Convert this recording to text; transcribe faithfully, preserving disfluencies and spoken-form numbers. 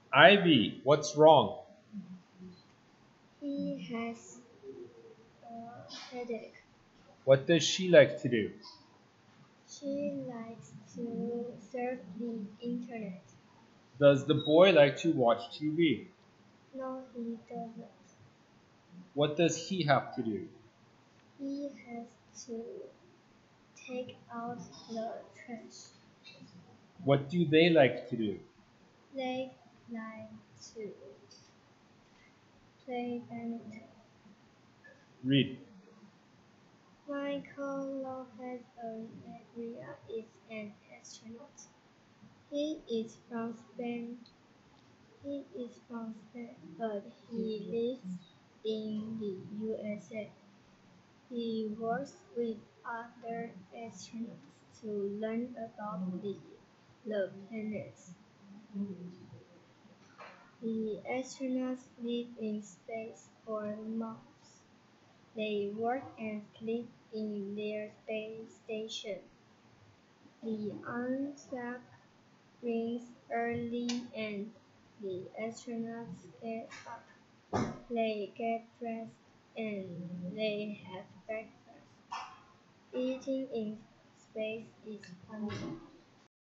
Ivy, what's wrong? He has a headache. What does she like to do? She likes to surf the internet. Does the boy like to watch T V? No, he doesn't. What does he have to do? He has to take out the trash. What do they like to do? They like to play badminton. Read. Michael Lopez Alegria is an astronaut. He is from Spain. He is from Spain, but he lives in the U S A. He works with other astronauts to learn about the, the planets. The astronauts live in space for months. They work and sleep in their space station. The unswap brings early and the astronauts get up. They get dressed and they have breakfast. Eating in space is fun.